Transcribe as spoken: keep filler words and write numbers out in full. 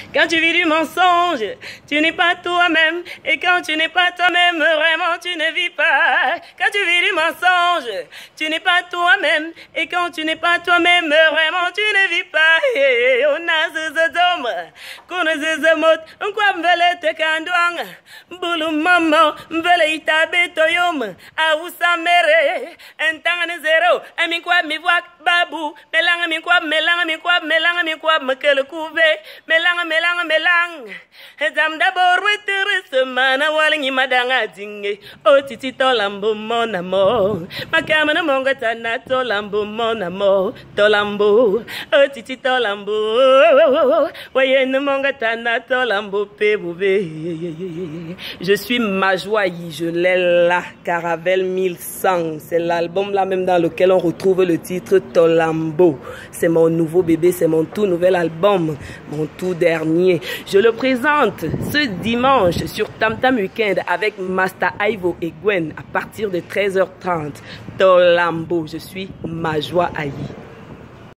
Quand tu vis du mensonge, tu n'es pas toi-même. Et quand tu n'es pas toi-même, vraiment tu ne vis pas. Quand tu vis du mensonge, tu n'es pas toi-même. Et quand tu n'es pas toi-même, vraiment tu ne vis pas. On a ce zom, qu'on a ce zamot, on quoi m'vele te kandwang, boulou maman, m'vele itabe toyom, a où ça mere, un temps de zéro, un mi quoi mi voix babou, melang mi quoi, melang mi quoi, melang mi quoi, me que le couvé, melang, melang, melang. Zam d'abord, retourne mana walingi madanga dingue, oh titi tolambo mon amour, ma camana mongatana tolambo mon amour, tolambo, oh titi tolambo, voyez mongatana tolambo péboubé. Je suis Majoayi, je l'ai là, Caravelle mille cent, c'est l'album là même dans lequel on retrouve le titre Tolambo. C'est mon nouveau bébé, c'est mon tout nouvel album, mon tout dernier. Je le présente ce dimanche sur Tam Tam Weekend avec Master Ivo et Gwen à partir de treize heures trente. Tolambo, je suis Majoayi.